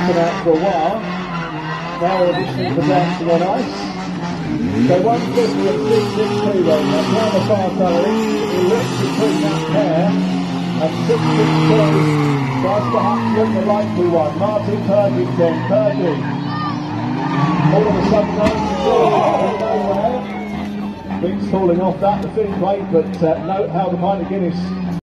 been out for a while. Now auditioning for Dancing on Ice. So 150 and 662 then. That's round the far side. He looks between that pair. And 662 tries perhaps look the likely one. Martin Purdy then. Purdy. All of a sudden nowhere. Things falling off that, the thin plate, but no, Haldimand Guinness